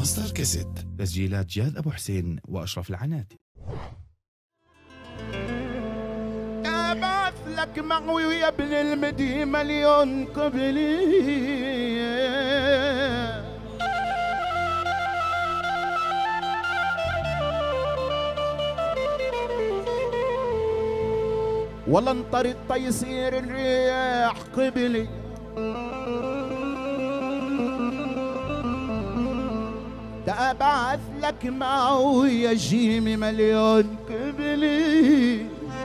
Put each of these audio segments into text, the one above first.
ماستر كاسيت. تسجيلات جاد أبو حسين وأشرف العناتي. ابعث لك معوي يا ابن المدي مليون قبلي، والله انطرد طيصير الرياح قبلي، ده ابعث لك معوي يا جيمي مليون قبلي.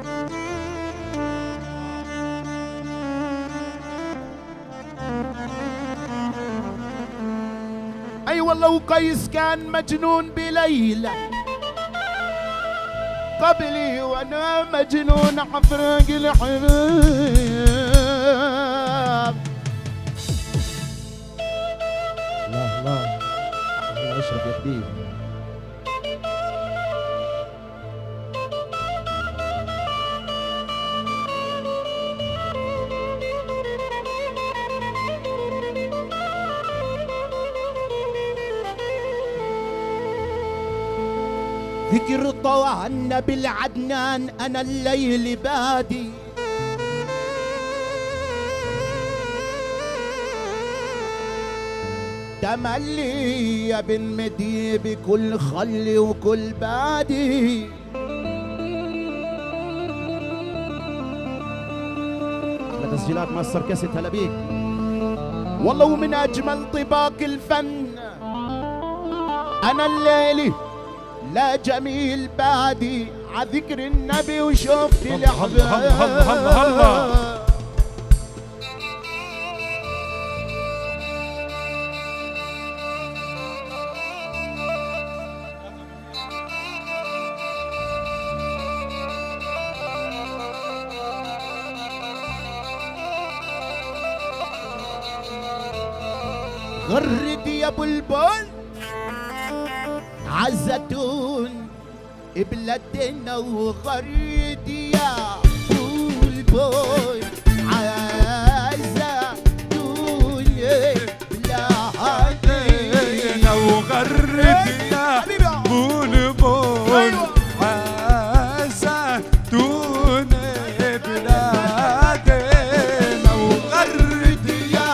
اي والله وقيس كان مجنون بليلى قبلي، وانا مجنون عفرق الحباب. الله الله الله اشرف يا حبيبي. ذكر طوعنا بالعدنان أنا الليل بادي، تملي يا بن مدي بكل خلي وكل بادي. أحلى تسجيلات ماستر كاسيت، هلا بيك والله. ومن أجمل طباق الفن أنا الليلي لا جميل بادي، عذكر النبي وشفت الأحباب. غرد يا بلبل عالزيتون بلادنا، وغرد يا بلبل عالزيتون بلادنا، وغرد يا بلبل عالزيتون بلادنا، وغرد يا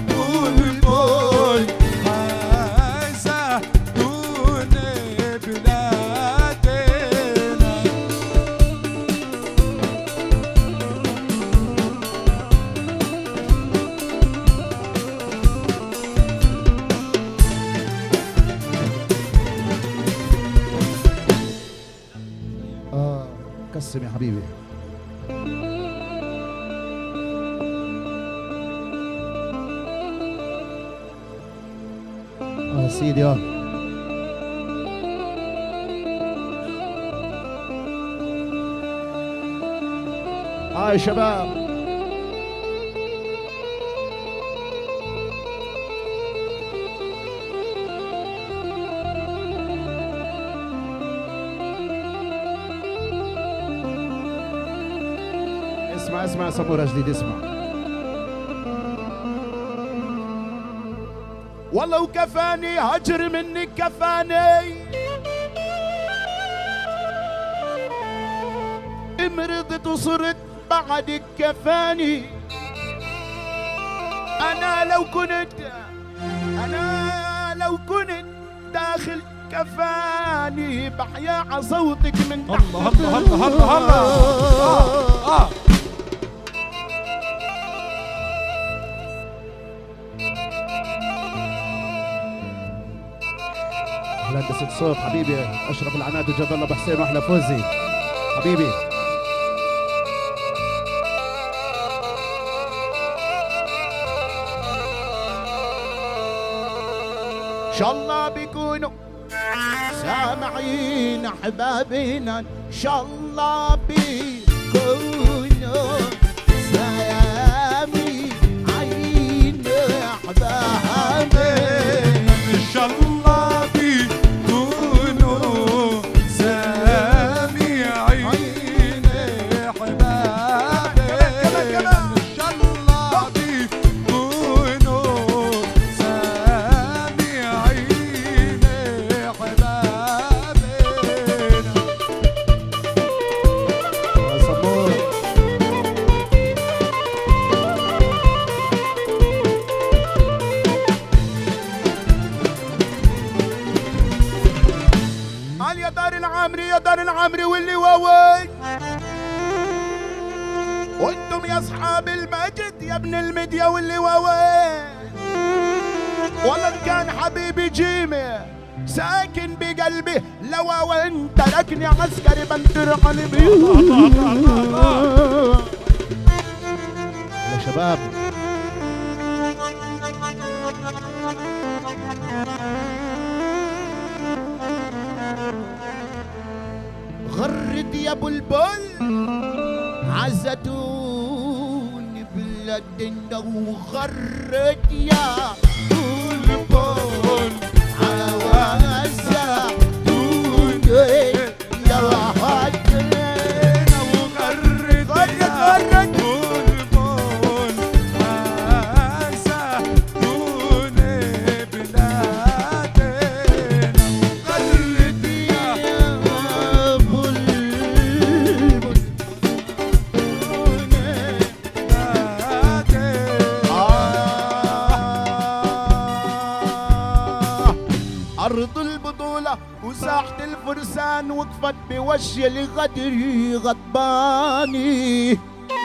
بلبل عالزيتون بلادنا. قسم يا حبيبي. سيدي يا شباب. اسمع اسمع سمورة جديد، اسمع والله وكفاني هجر منك كفاني، مرضت وصرت بعدك كفاني. أنا لو كنت داخل كفاني بحيا عصوتك من تحت. الله الله الله الله الله. أحلى هندسة صوت حبيبي أشرف العناتي وجد الله أبو حسين، وأحلى فوزي حبيبي. إن شاء الله بيكونوا سامعين أحبابنا، إن شاء الله بيكونوا سامعين أحبابنا، إن شاء الله بيكونوا سامعين أحبابنا، إن شاء الله بيكونوا سامعين واللي واوي، وانتم يا اصحاب المجد يا ابن المديا واللي واوي. والله كان حبيبي جيمي ساكن بقلبي، لو وين تركني عسكري بنتر قلبي. يا شباب غرد يا بلبل عزتوني بلدنا، وغرد يا بلبل عزتوني يا حجنا، وغرد يا بلبل عزتوني بلادنا، غرد يا أرض البطولة وساحة الفرسان، وقفت بوجه لغدري غضباني.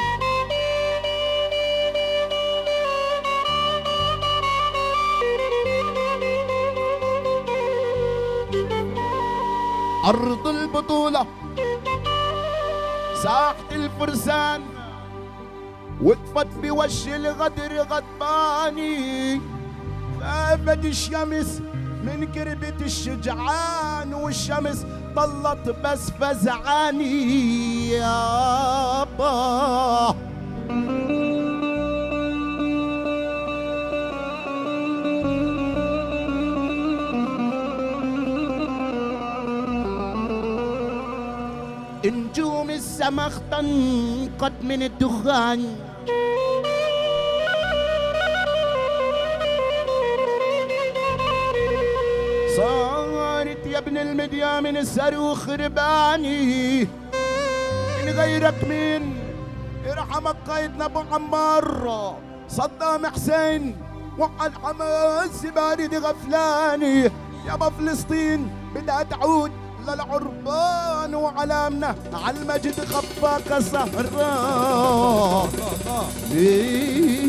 أرض البطولة ساحة الفرسان، وقفت بوجه لغدري غضباني. فافت الشمس من كربة الشجعان، والشمس ضلت بس فزعاني يابا. نجوم السما اختنقت من الدخان، صارت يا ابن المديا من الصاروخ رباني. من غيرك مين يرحمك قايدنا ابو عمار صدام حسين، وعد حماس بارد غفلاني. يابا فلسطين بدها تعود للعربان، وعلامنا على المجد خفاك سهران.